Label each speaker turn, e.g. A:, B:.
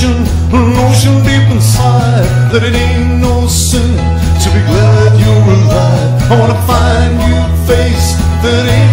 A: notion deep inside that it ain't no sin to be glad you're alive. I wanna find you a face that ain't